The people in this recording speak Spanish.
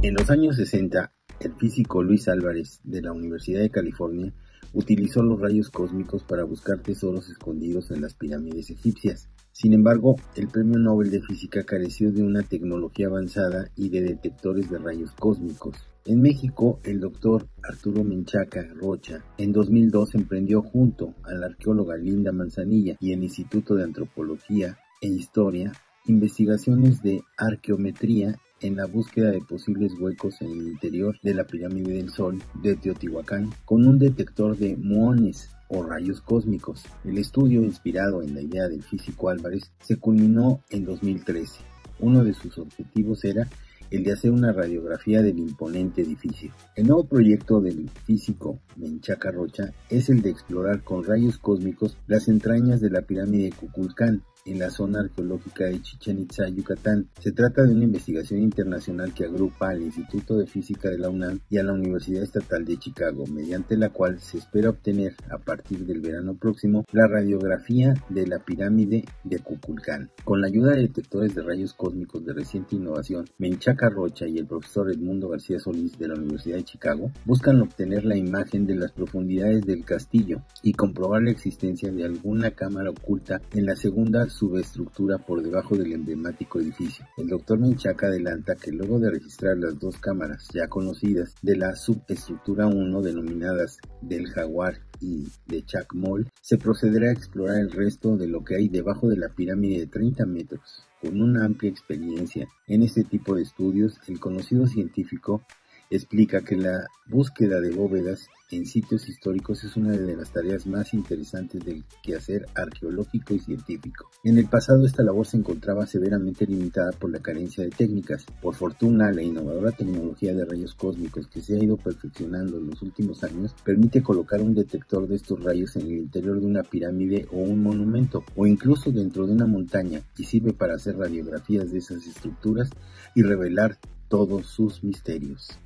En los años 60, el físico Luis Álvarez, de la Universidad de California, utilizó los rayos cósmicos para buscar tesoros escondidos en las pirámides egipcias. Sin embargo, el Premio Nobel de Física careció de una tecnología avanzada y de detectores de rayos cósmicos. En México, el doctor Arturo Menchaca Rocha en 2002 emprendió junto a la arqueóloga Linda Manzanilla y el Instituto de Antropología e Historia investigaciones de arqueometría en la búsqueda de posibles huecos en el interior de la Pirámide del Sol de Teotihuacán con un detector de muones o rayos cósmicos. El estudio, inspirado en la idea del físico Álvarez, se culminó en 2013. Uno de sus objetivos era el de hacer una radiografía del imponente edificio. El nuevo proyecto del físico Menchaca Rocha es el de explorar con rayos cósmicos las entrañas de la pirámide de Kukulcán, en la zona arqueológica de Chichén Itzá, Yucatán. Se trata de una investigación internacional que agrupa al Instituto de Física de la UNAM y a la Universidad Estatal de Chicago, mediante la cual se espera obtener, a partir del verano próximo, la radiografía de la pirámide de Kukulcán. Con la ayuda de detectores de rayos cósmicos de reciente innovación, Menchaca Rocha y el profesor Edmundo García Solís de la Universidad de Chicago buscan obtener la imagen de las profundidades del castillo y comprobar la existencia de alguna cámara oculta en la segunda subestructura por debajo del emblemático edificio. El doctor Menchaca adelanta que luego de registrar las dos cámaras ya conocidas de la subestructura 1, denominadas del Jaguar y de Chacmol, se procederá a explorar el resto de lo que hay debajo de la pirámide de 30 metros. Con una amplia experiencia en este tipo de estudios, el conocido científico explica que la búsqueda de bóvedas en sitios históricos es una de las tareas más interesantes del quehacer arqueológico y científico. En el pasado esta labor se encontraba severamente limitada por la carencia de técnicas. Por fortuna, la innovadora tecnología de rayos cósmicos que se ha ido perfeccionando en los últimos años permite colocar un detector de estos rayos en el interior de una pirámide o un monumento, o incluso dentro de una montaña, y sirve para hacer radiografías de esas estructuras y revelar todos sus misterios.